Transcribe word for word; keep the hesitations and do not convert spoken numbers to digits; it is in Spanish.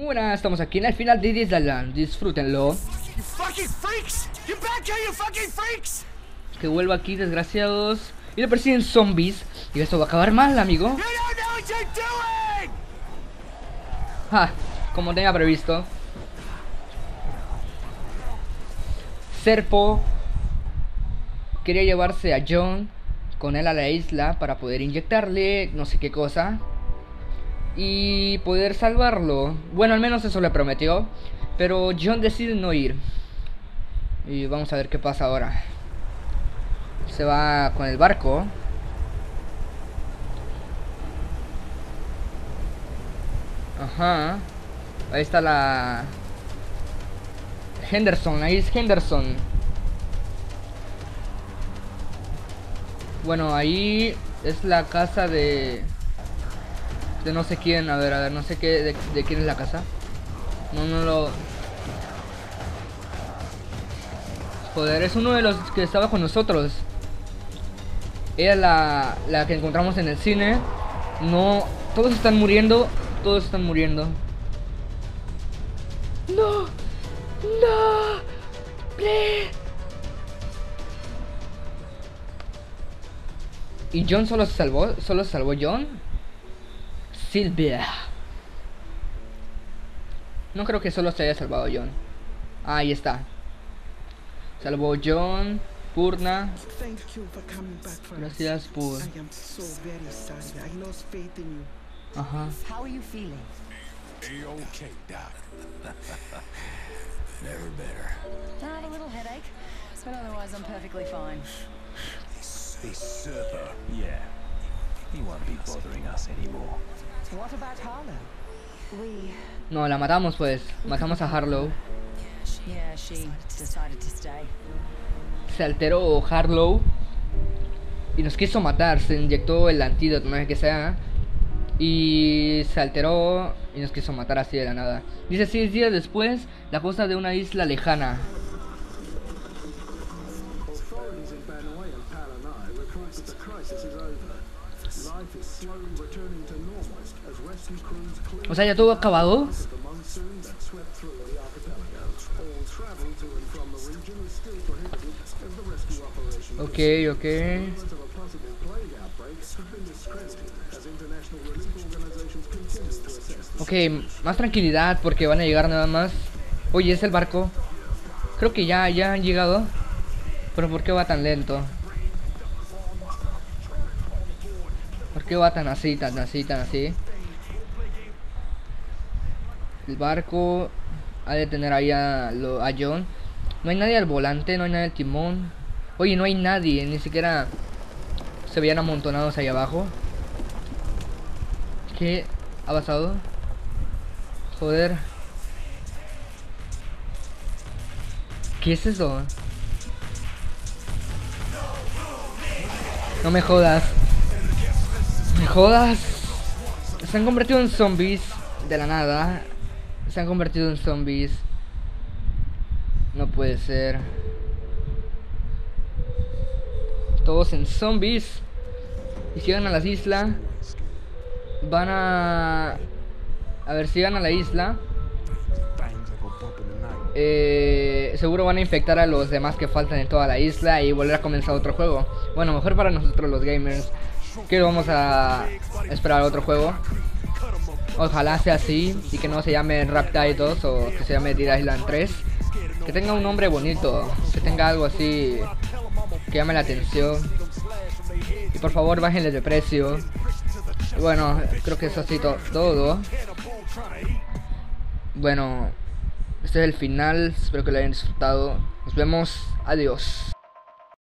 Buenas, estamos aquí en el final de Disneyland. Disfrútenlo. Que vuelva aquí, desgraciados. Y le persiguen zombies. Y esto va a acabar mal, amigo. Ah, como tenía previsto. Serpo quería llevarse a John con él a la isla para poder inyectarle no sé qué cosa y poder salvarlo. Bueno, al menos eso le prometió. Pero John decide no ir. Y vamos a ver qué pasa ahora. Se va con el barco. Ajá. Ahí está la... Henderson, ahí es Henderson. Bueno, ahí es la casa de... De no sé quién, a ver, a ver, no sé qué, de, de quién es la casa. No, no lo... Joder, es uno de los que estaba con nosotros. Era la, la que encontramos en el cine. No, todos están muriendo, todos están muriendo. No, no, please. ¿Y John solo se salvó? ¿Solo se salvó John? Silvia. No creo que solo se haya salvado John. Ah, ahí está. Salvó John, Purna. Gracias por... Ajá. Never better. I have a little headache, but otherwise I'm perfectly fine. This Serpo, yeah. He won't be bothering us anymore. What about Harlow? We... No, la matamos pues. Matamos a Harlow. Yeah, she decided to stay. Se alteró Harlow y nos quiso matar. Se inyectó el antídoto, no sé qué sea. Y se alteró y nos quiso matar así de la nada. Dice seis días después, la costa de una isla lejana. O sea, ya todo acabado. Ok, ok. Ok, más tranquilidad porque van a llegar nada más. Oye, es el barco. Creo que ya, ya han llegado. Pero ¿por qué va tan lento? ¿Por qué va tan así, tan así, tan así? El barco ha de tener ahí a, lo, a John. No hay nadie al volante, no hay nadie al timón. Oye, no hay nadie, ni siquiera se veían amontonados ahí abajo. ¿Qué ha pasado? Joder. ¿Qué es eso? No me jodas. ¿Me jodas? Se han convertido en zombies de la nada. Se han convertido en zombies. No puede ser. Todos en zombies. Y si llegan a las islas, van a... A ver, si llegan a la isla, eh, seguro van a infectar a los demás que faltan en toda la isla y volver a comenzar otro juego. Bueno, mejor para nosotros los gamers, que vamos a esperar otro juego. Ojalá sea así y que no se llame Raptide dos o que se llame Dead Island tres. Que tenga un nombre bonito, que tenga algo así que llame la atención. Y por favor bájenle de precio. Bueno, creo que eso ha sido todo. Bueno, este es el final. Espero que lo hayan disfrutado. Nos vemos. Adiós.